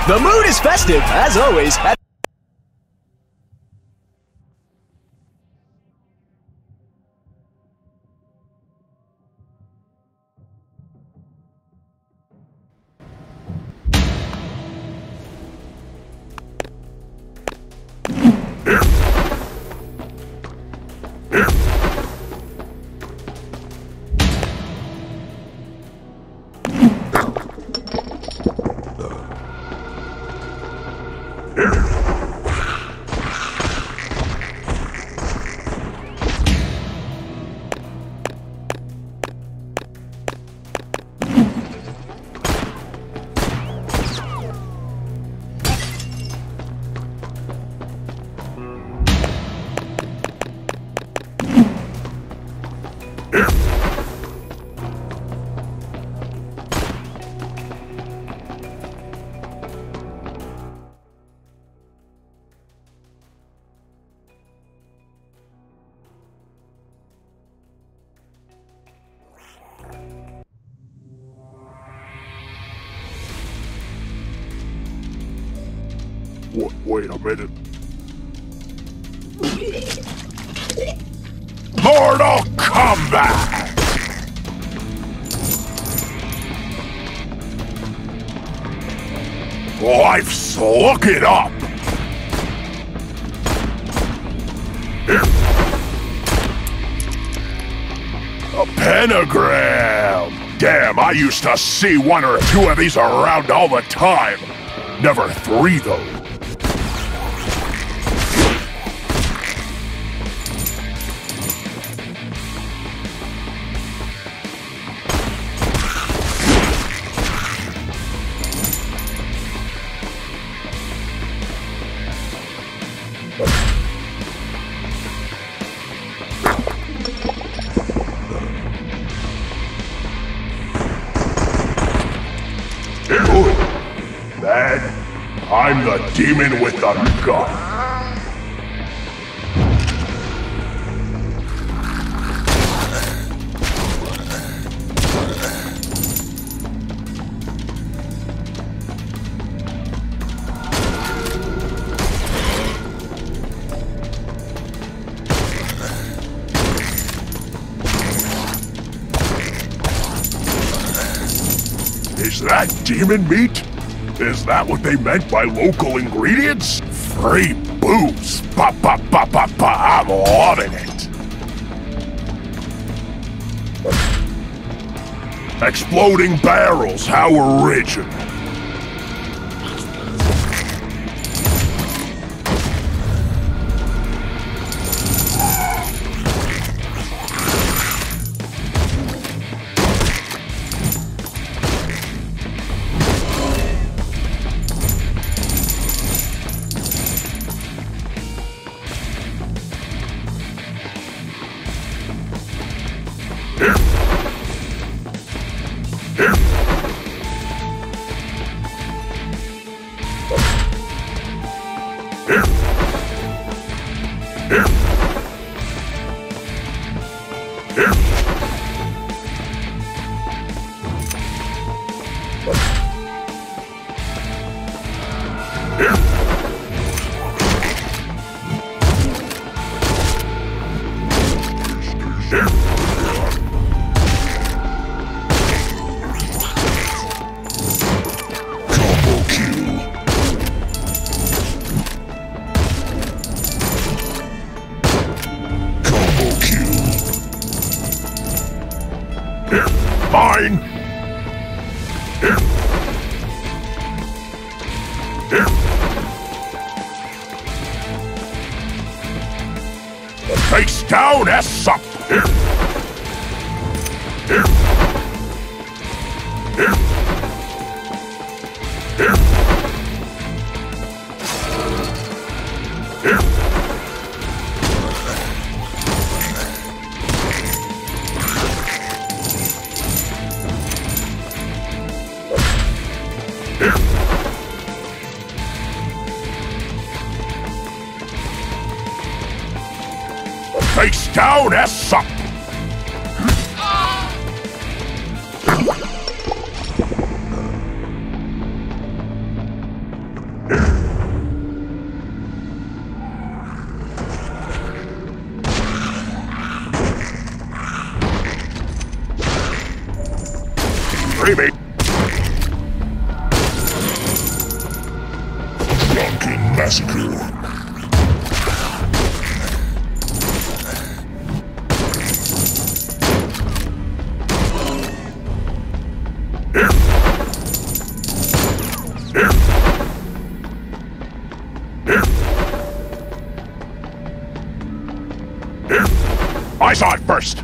The mood is festive, as always. Wait a minute. Mortal Kombat! Life's look it up! A pentagram! Damn, I used to see one or two of these around all the time. Never three, though. Good. Bad. I'm the demon with the gun. Is that demon meat? Is that what they meant by local ingredients? Free booze! Ba ba ba ba ba! I'm loving it! Exploding barrels, how original! Mine! Face down, ass up! Face down, ass up! Sorry, mate. Drunken massacre. I saw it first.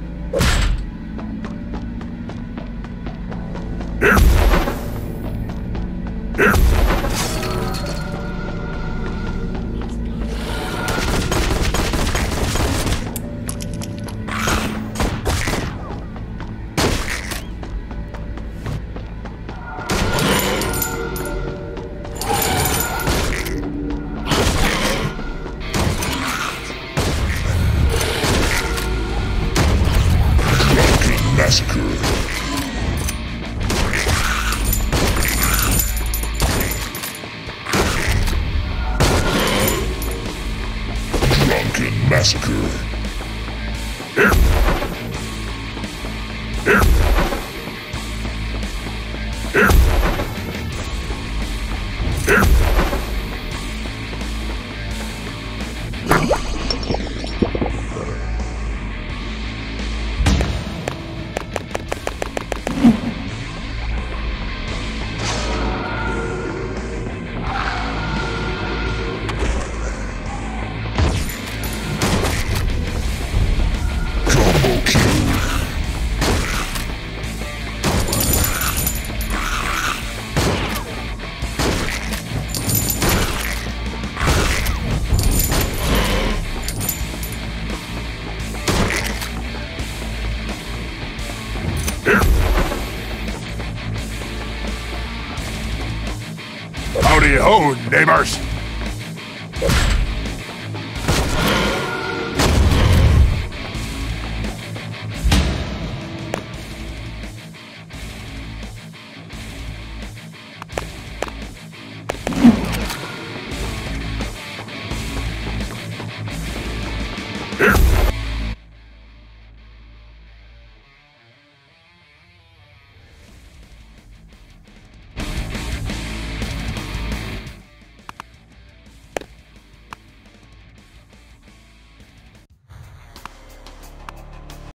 Massacre. Drunken massacre. Combo kill. Howdy ho, neighbors. Here.